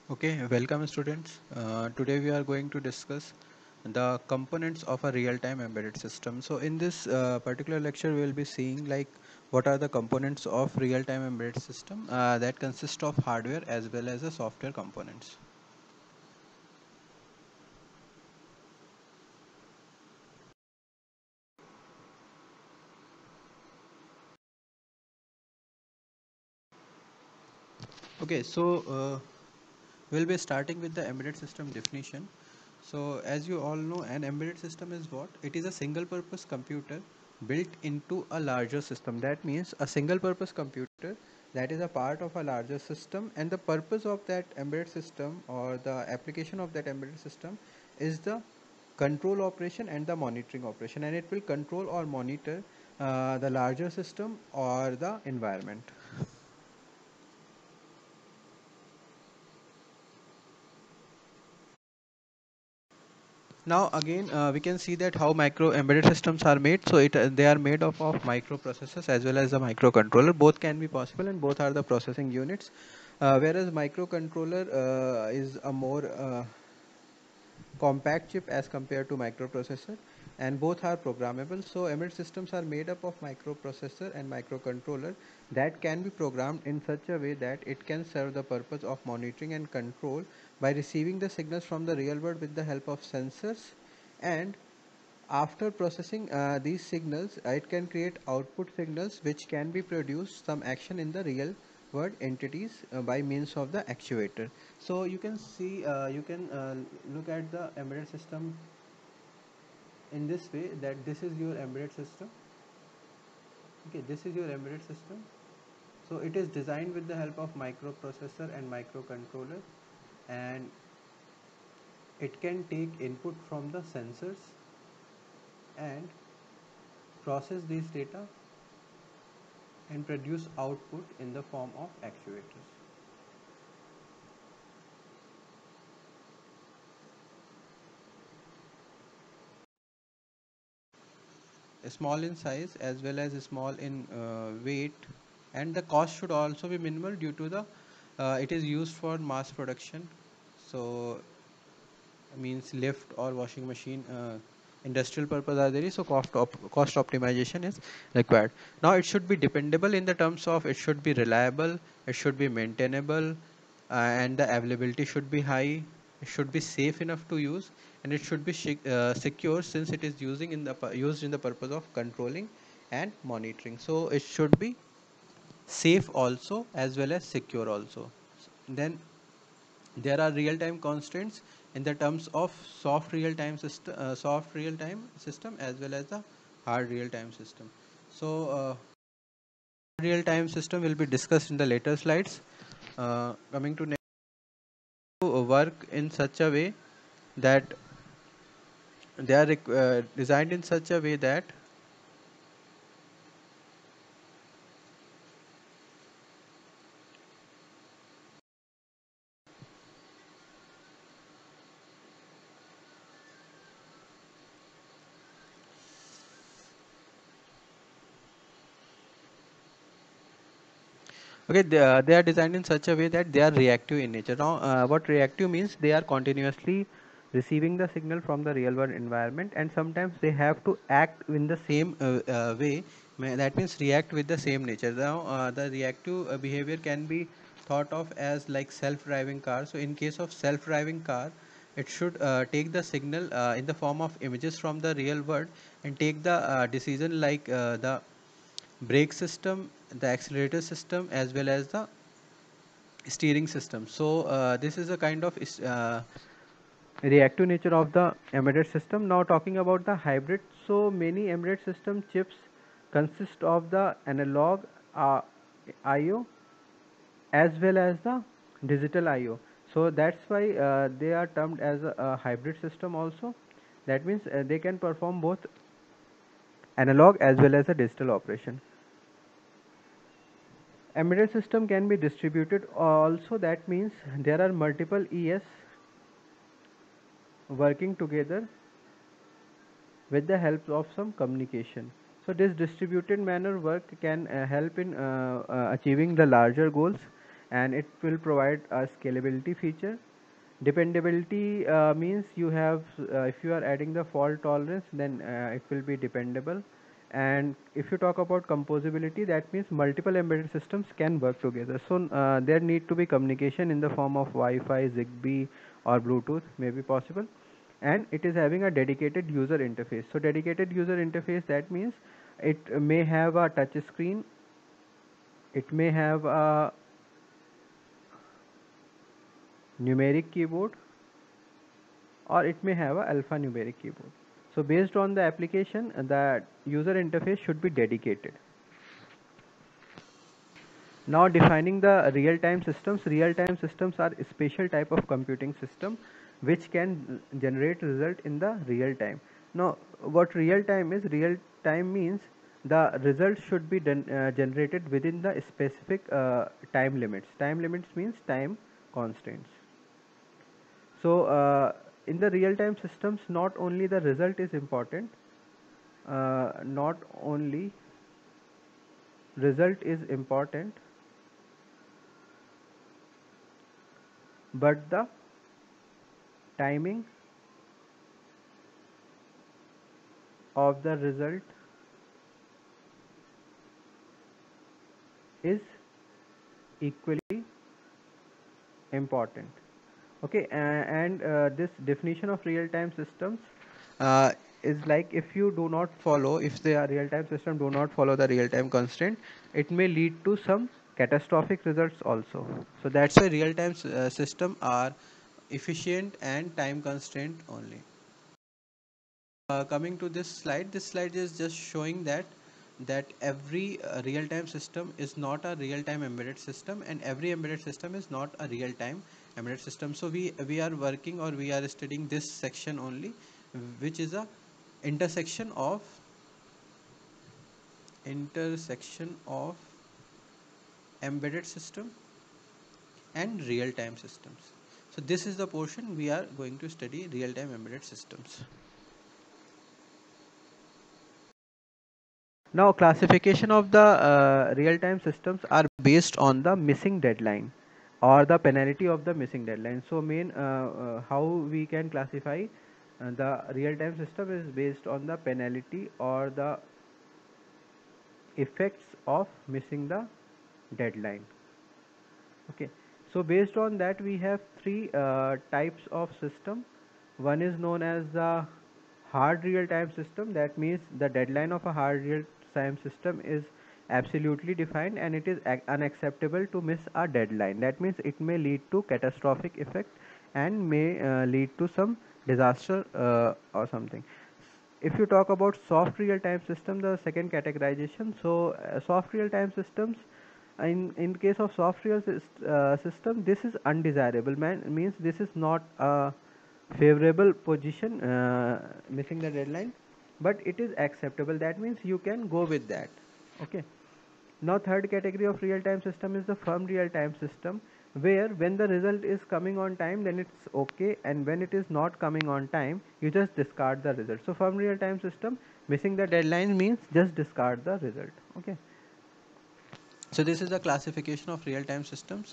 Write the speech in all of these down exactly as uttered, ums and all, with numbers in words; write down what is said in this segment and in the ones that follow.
Okay, welcome students. Uh, today we are going to discuss the components of a real-time embedded system. So in this uh, particular lecture, we will be seeing like what are the components of real-time embedded system uh, that consist of hardware as well as the software components. Okay, so uh, we'll be starting with the embedded system definition. So as you all know, an embedded system is what? It is a single purpose computer built into a larger system. That means a single purpose computer that is a part of a larger system, and the purpose of that embedded system or the application of that embedded system is the control operation and the monitoring operation, and it will control or monitor uh, the larger system or the environment. Now again, uh, we can see that how micro embedded systems are made. So it uh, they are made of, of microprocessors as well as the microcontroller. Both can be possible, and both are the processing units. Uh, whereas microcontroller uh, is a more uh, compact chip as compared to microprocessor, and both are programmable. So embedded systems are made up of microprocessor and microcontroller that can be programmed in such a way that it can serve the purpose of monitoring and control by receiving the signals from the real world with the help of sensors, and after processing uh, these signals, uh, it can create output signals which can be produced some action in the real world entities uh, by means of the actuator. So you can see, uh, you can uh, look at the embedded system in this way, that this is your embedded system. Okay, this is your embedded system. So it is designed with the help of microprocessor and microcontroller, and it can take input from the sensors and process these data and produce output in the form of actuators. Small in size as well as small in uh, weight, and the cost should also be minimal due to the uh, it is used for mass production. So means lift or washing machine, uh, industrial purpose are there, so cost op- cost optimization is required. Now it should be dependable in the terms of it should be reliable, it should be maintainable, uh, and the availability should be high, it should be safe enough to use, and it should be shi- uh, secure, since it is using in the pu- used in the purpose of controlling and monitoring. So it should be safe also as well as secure also. Then there are real-time constraints in the terms of soft real-time system, uh, soft real-time system as well as the hard real-time system. So uh, real-time system will be discussed in the later slides. Uh, coming to next, to work in such a way that they are requ- uh, designed in such a way that okay, they are, they are designed in such a way that they are reactive in nature. Now, uh, what reactive means, they are continuously receiving the signal from the real world environment, and sometimes they have to act in the same uh, uh, way. Ma- That means react with the same nature. Now, uh, the reactive uh, behavior can be thought of as like self-driving car. So, in case of self-driving car, it should uh, take the signal uh, in the form of images from the real world and take the uh, decision like uh, the brake system, the accelerator system, as well as the steering system. So uh, this is a kind of is- uh, reactive nature of the embedded system. Now talking about the hybrid, so many embedded system chips consist of the analog uh, I O as well as the digital I O. So that's why uh, they are termed as a, a hybrid system also. That means uh, they can perform both analog as well as a digital operation. Embedded system can be distributed also. That means there are multiple E S working together with the help of some communication. So this distributed manner work can uh, help in uh, uh, achieving the larger goals, and it will provide a scalability feature. Dependability uh, means you have uh, if you are adding the fault tolerance, then uh, it will be dependable. And if you talk about composability, that means multiple embedded systems can work together. So uh, there need to be communication in the form of Wi-Fi, Zigbee or Bluetooth may be possible. And it is having a dedicated user interface. So dedicated user interface, that means it may have a touch screen, it may have a numeric keyboard, or it may have a alphanumeric keyboard. So based on the application, the user interface should be dedicated. Now defining the real-time systems. Real-time systems are a special type of computing system which can generate result in the real time. Now what real time is? Real time means the result should be done, uh, generated within the specific uh, time limits. Time limits means time constraints. So uh, in the real-time systems, not only the result is important, uh, not only result is important, but the timing of the result is equally important. Okay, uh, and uh, this definition of real-time systems uh, is like, if you do not follow, if the real-time system do not follow the real-time constraint, it may lead to some catastrophic results also. So that's why real-time uh, system are efficient and time constraint only. Uh, coming to this slide, this slide is just showing that that every uh, real-time system is not a real-time embedded system, and every embedded system is not a real-time embedded system. So we we are working, or we are studying this section only, which is a intersection of intersection of embedded system and real-time systems. So this is the portion we are going to study, real-time embedded systems. Now classification of the uh, real-time systems are based on the missing deadline or the penalty of the missing deadline. So main uh, uh, how we can classify uh, the real-time system is based on the penalty or the effects of missing the deadline. Okay, so based on that we have three uh, types of system. One is known as the hard real-time system. That means the deadline of a hard real-time system is absolutely defined, and it is unacceptable to miss a deadline. That means it may lead to catastrophic effect and may uh, lead to some disaster uh, or something. If you talk about soft real-time system, the second categorization, so uh, soft real-time systems, in in case of soft real uh, system, this is undesirable, man means this is not a favorable position, uh, missing the deadline, but it is acceptable. That means you can go with that. Okay, now third category of real time system is the firm real time system, where when the result is coming on time, then it's okay, and when it is not coming on time, you just discard the result. So firm real time system, missing the deadline means just discard the result. Okay, so this is the classification of real time systems.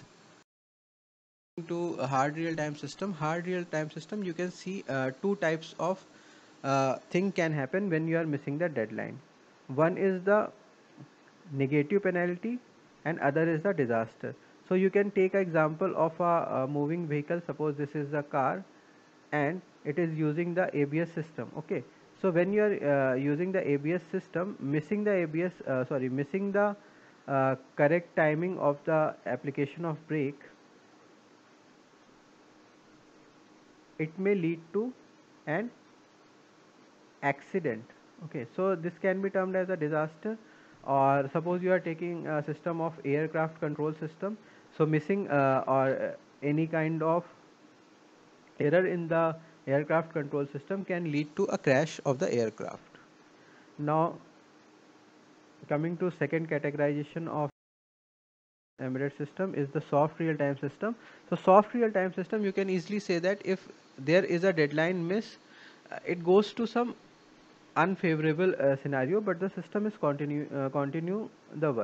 To a hard real time system, hard real time system, you can see uh, two types of uh, thing can happen when you are missing the deadline. One is the negative penalty and other is the disaster. So you can take an example of a, a moving vehicle. Suppose this is a car and it is using the A B S system. Okay, so when you are uh, using the A B S system, missing the A B S uh, sorry missing the uh, correct timing of the application of brake, it may lead to an accident. Okay, so this can be termed as a disaster. Or suppose you are taking a system of aircraft control system, so missing uh, or uh, any kind of error in the aircraft control system can lead to a crash of the aircraft. Now coming to second categorization of embedded system is the soft real time system. So soft real time system, you can easily say that if there is a deadline miss, uh, it goes to some unfavorable uh, scenario, but the system is continue uh, continue the work.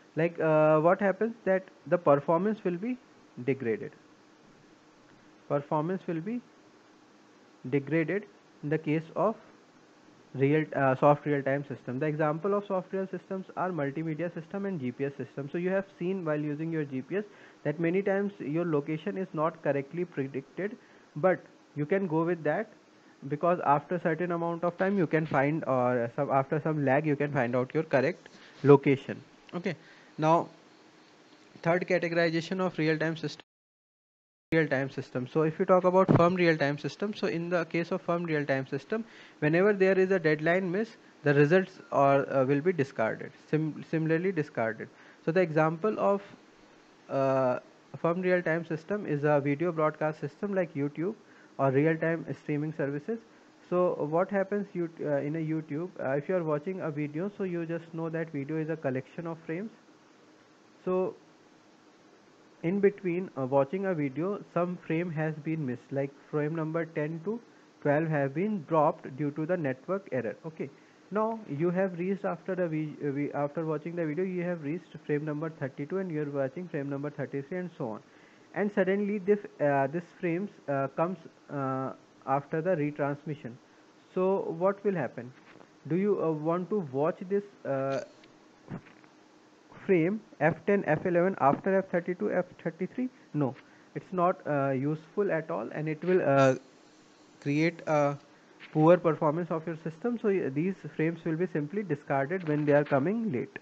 like uh, what happens that the performance will be degraded. Performance will be degraded in the case of real uh, soft real time system. The example of soft real systems are multimedia system and G P S system. So you have seen while using your G P S that many times your location is not correctly predicted, but you can go with that because after certain amount of time you can find, or some after some lag you can find out your correct location. Okay, now third categorization of real time system, real time system. So if you talk about firm real time system, so in the case of firm real time system, whenever there is a deadline miss, the results are uh, will be discarded, sim similarly discarded. So the example of uh, a firm real time system is a video broadcast system like YouTube or real time streaming services. So what happens you uh, in a YouTube, uh, if you are watching a video, so you just know that video is a collection of frames. So in between uh, watching a video, some frame has been missed, like frame number ten to twelve have been dropped due to the network error. Okay, now you have reached after the vi uh, vi after watching the video, you have reached frame number thirty-two and you are watching frame number thirty-three and so on, and suddenly this uh, this frames uh, comes uh, after the retransmission. So what will happen? Do you uh, want to watch this uh, frame F ten, F eleven after F thirty-two, F thirty-three? No, it's not uh, useful at all, and it will uh, create a poor performance of your system. So these frames will be simply discarded when they are coming late.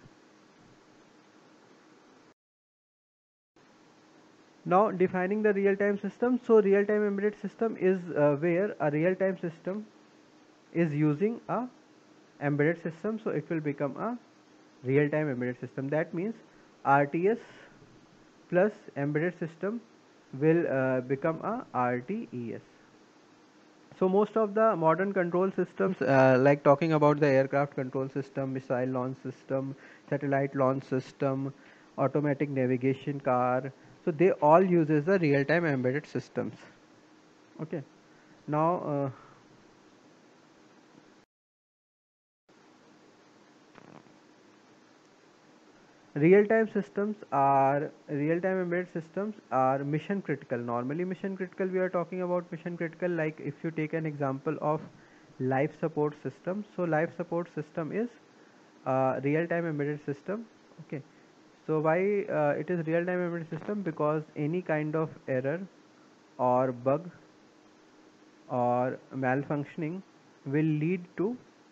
Now defining the real-time system. So real-time embedded system is uh, where a real-time system is using a embedded system, so it will become a real-time embedded system. That means R T S plus embedded system will uh, become a R T E S. So most of the modern control systems, uh, like talking about the aircraft control system, missile launch system, satellite launch system, automatic navigation car, so they all uses the real-time embedded systems. Okay, now uh, real-time systems are real-time embedded systems are mission critical. Normally mission critical, we are talking about mission critical, like if you take an example of life support system. So life support system is a real-time embedded system. Okay, so why uh, it is real-time embedded system? Because any kind of error or bug or malfunctioning will lead to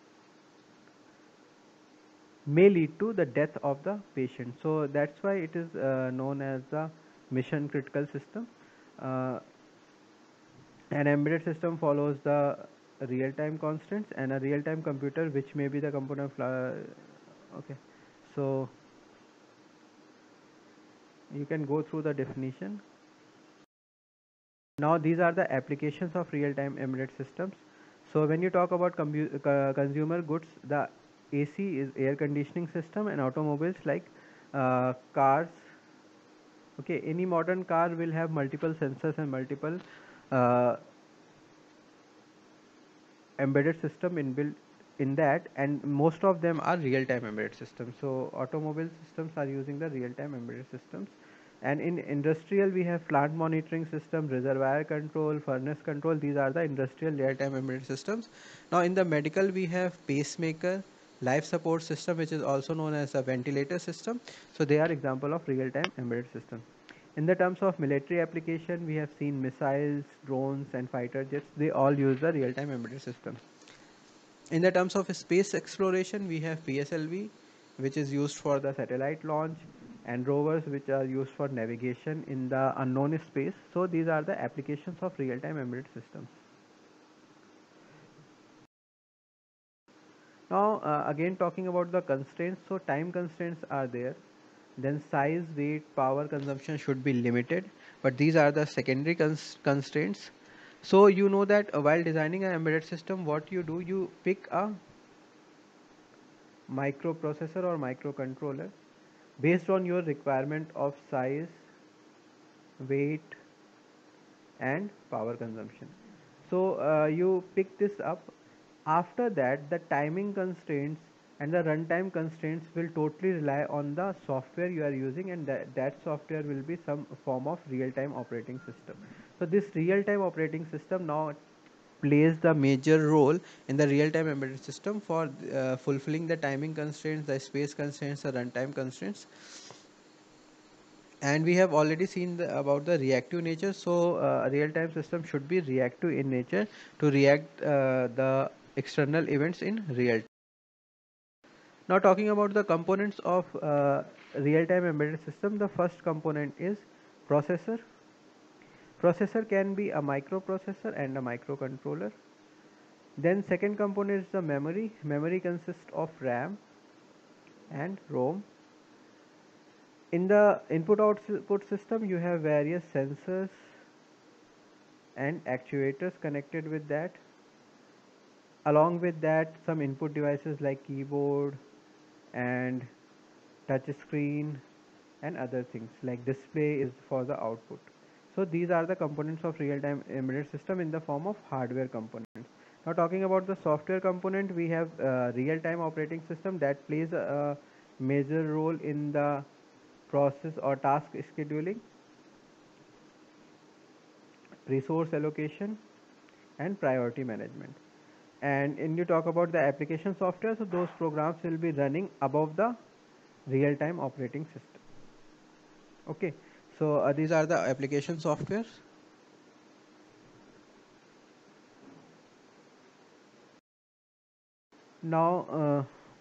may lead to the death of the patient. So that's why it is uh, known as the mission critical system. Uh, an embedded system follows the real-time constants, and a real-time computer, which may be the component of uh, okay, so you can go through the definition. Now these are the applications of real-time embedded systems. So when you talk about uh, consumer goods, the A C is air conditioning system, and automobiles like uh, cars. Okay, any modern car will have multiple sensors and multiple uh, embedded system inbuilt in that, and most of them are real-time embedded systems. So automobile systems are using the real-time embedded systems, and in industrial we have plant monitoring system, reservoir control, furnace control. These are the industrial real-time embedded systems. Now in the medical we have pacemaker, life support system, which is also known as a ventilator system. So they are example of real-time embedded system. In the terms of military application, we have seen missiles, drones, and fighter jets. They all use the real-time embedded system. In the terms of space exploration, we have P S L V, which is used for the satellite launch, and rovers, which are used for navigation in the unknown space. So these are the applications of real-time embedded systems. Now uh, again talking about the constraints. So time constraints are there, then size, weight, power consumption should be limited, but these are the secondary cons constraints. So you know that uh, while designing an embedded system, what you do, you pick a microprocessor or microcontroller based on your requirement of size, weight, and power consumption. So uh, you pick this up. After that, the timing constraints and the runtime constraints will totally rely on the software you are using, and that, that software will be some form of real-time operating system. So this real-time operating system now plays the major role in the real-time embedded system for uh, fulfilling the timing constraints, the space constraints, the runtime constraints. And we have already seen the, about the reactive nature. So uh, a real-time system should be reactive in nature to react uh, the external events in real time. Now talking about the components of uh, real-time embedded system, the first component is processor. Processor can be a microprocessor and a microcontroller. Then second component is the memory. Memory consists of RAM and ROM. In the input output system, you have various sensors and actuators connected with that. Along with that, some input devices like keyboard and touch screen and other things like display is for the output. So these are the components of real-time embedded system in the form of hardware components. Now talking about the software component, we have uh, real-time operating system that plays a, a major role in the process or task scheduling, resource allocation, and priority management. And when you talk about the application software, so those programs will be running above the real-time operating system. Okay, so uh, these are the application softwares. Now uh,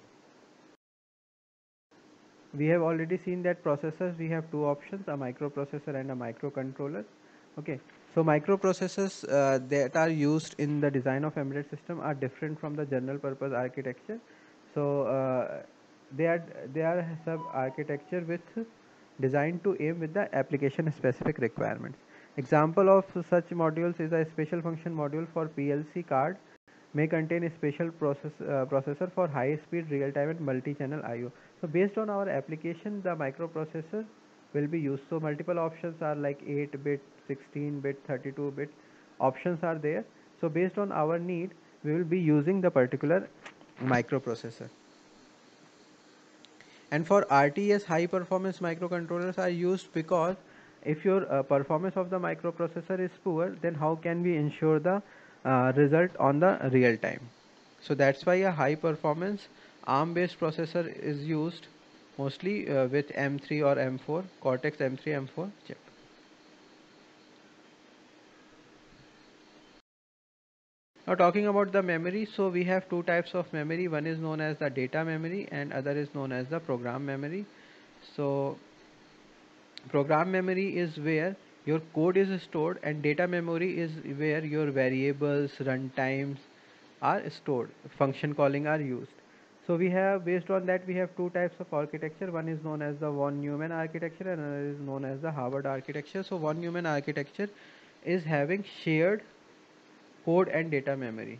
we have already seen that processors, we have two options, a microprocessor and a microcontroller. Okay, so microprocessors uh, that are used in the design of embedded system are different from the general purpose architecture. So uh, they are they are sub architecture with designed to aim with the application specific requirements. Example of such modules is a special function module for P L C card, may contain a special process uh, processor for high speed real time and multi-channel I O. So based on our application, the microprocessor will be used. So multiple options are like eight bit, sixteen bit, thirty-two bit options are there. So based on our need, we will be using the particular microprocessor. And for R T S, high performance microcontrollers are used because if your uh, performance of the microprocessor is poor, then how can we ensure the uh, result on the real time? So that's why a high performance ARM based processor is used mostly uh, with M three or M four, Cortex M three M four chip. Now talking about the memory, so we have two types of memory. One is known as the data memory and other is known as the program memory. So program memory is where your code is stored, and data memory is where your variables, runtimes are stored, function calling are used. So we have, based on that, we have two types of architecture. One is known as the von Neumann architecture and another is known as the Harvard architecture. So von Neumann architecture is having shared code and data memory,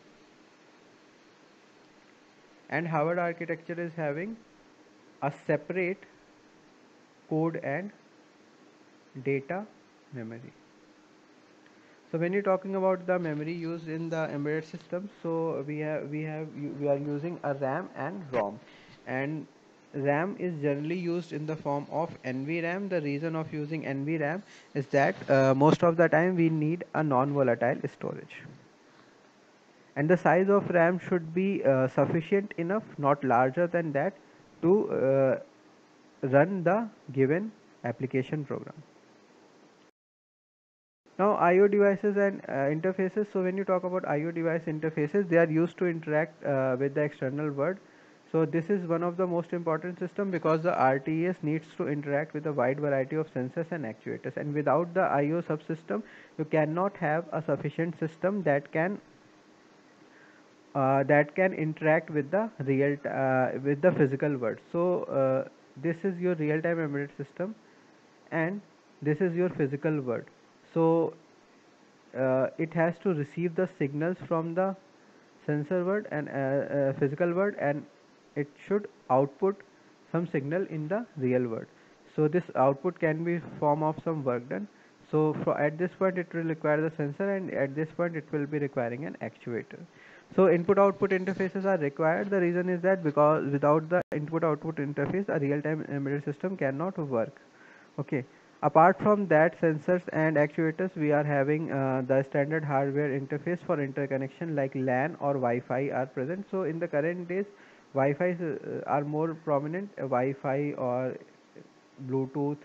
and Harvard architecture is having a separate code and data memory. So when you're talking about the memory used in the embedded system, so we have we have we are using a RAM and ROM, and RAM is generally used in the form of N V RAM. The reason of using N V RAM is that uh, most of the time we need a non-volatile storage, and the size of RAM should be uh, sufficient enough, not larger than that, to uh, run the given application program. Now I O devices and uh, interfaces. So when you talk about I O device interfaces, they are used to interact uh, with the external world. So this is one of the most important system because the R T S needs to interact with a wide variety of sensors and actuators, and without the I O subsystem you cannot have a sufficient system that can uh, that can interact with the real uh, with the physical world. So uh, this is your real-time embedded system and this is your physical world. So uh, it has to receive the signals from the sensor world and uh, uh, physical world, and it should output some signal in the real world. So this output can be form of some work done. So for at this point it will require the sensor, and at this point it will be requiring an actuator. So input output interfaces are required. The reason is that because without the input output interface a real time embedded system cannot work. Okay, apart from that, sensors and actuators, we are having uh, the standard hardware interface for interconnection like LAN or Wi-Fi are present. So in the current days, Wi-Fi uh, are more prominent, uh, Wi-Fi or Bluetooth,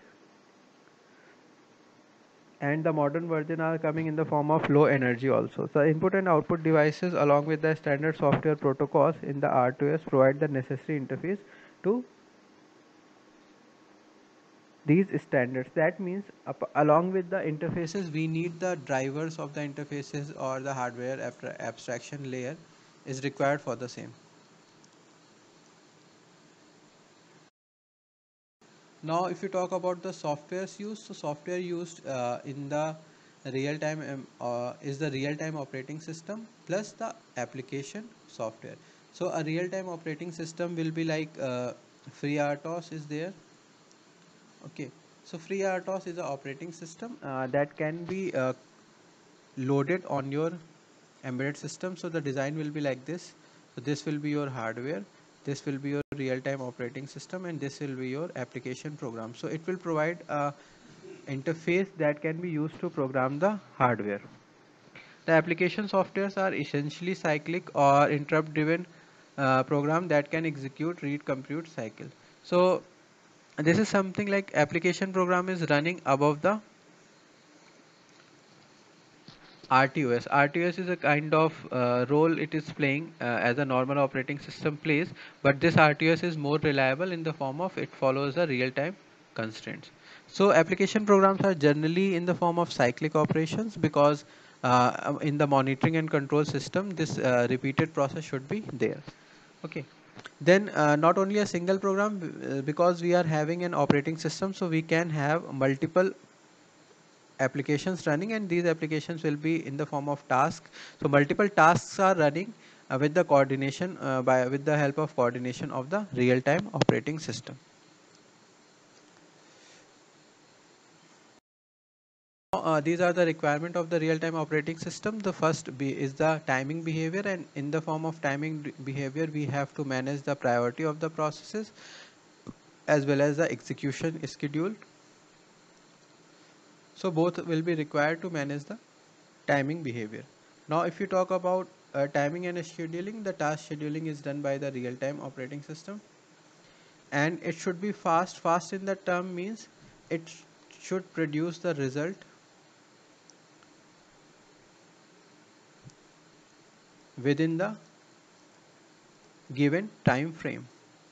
and the modern version are coming in the form of low energy also. So input and output devices along with the standard software protocols in the R two S provide the necessary interface to these standards. That means along with the interfaces we need the drivers of the interfaces, or the hardware abstraction layer is required for the same. Now if you talk about the softwares used, so software used uh, in the real time um, uh, is the real time operating system plus the application software. So a real time operating system will be like uh, FreeRTOS is there. Okay, so FreeRTOS is an operating system uh, that can be uh, loaded on your embedded system. So the design will be like this. So this will be your hardware, this will be your real-time operating system, and this will be your application program. So it will provide a interface that can be used to program the hardware. The application softwares are essentially cyclic or interrupt driven uh, program that can execute read compute cycle. So this is something like application program is running above the R T O S. R T O S is a kind of uh, role it is playing uh, as a normal operating system plays, but this R T O S is more reliable in the form of it follows the real-time constraints. So application programs are generally in the form of cyclic operations because uh, in the monitoring and control system this uh, repeated process should be there. Okay. Then uh, not only a single program, uh, because we are having an operating system, so we can have multiple applications running, and these applications will be in the form of tasks. So multiple tasks are running uh, with the coordination uh, by with the help of coordination of the real-time operating system. Uh, these are the requirement of the real-time operating system. The first be is the timing behavior, and in the form of timing behavior we have to manage the priority of the processes as well as the execution schedule. So both will be required to manage the timing behavior. Now if you talk about uh, timing and scheduling, the task scheduling is done by the real-time operating system, and it should be fast. Fast in the term means it sh should produce the result within the given time frame.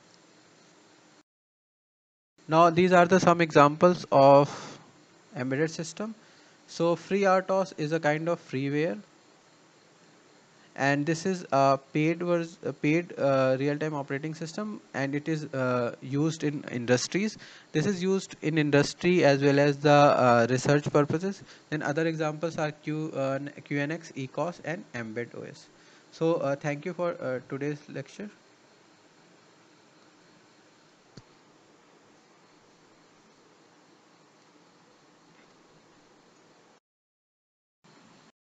Now these are the some examples of embedded system. So FreeRTOS is a kind of freeware, and this is a paid vers a paid uh, real-time operating system, and it is uh, used in industries. This is used in industry as well as the uh, research purposes. Then other examples are Q, uh, QNX, ECOS, and Embed O S. So uh, thank you for uh, today's lecture.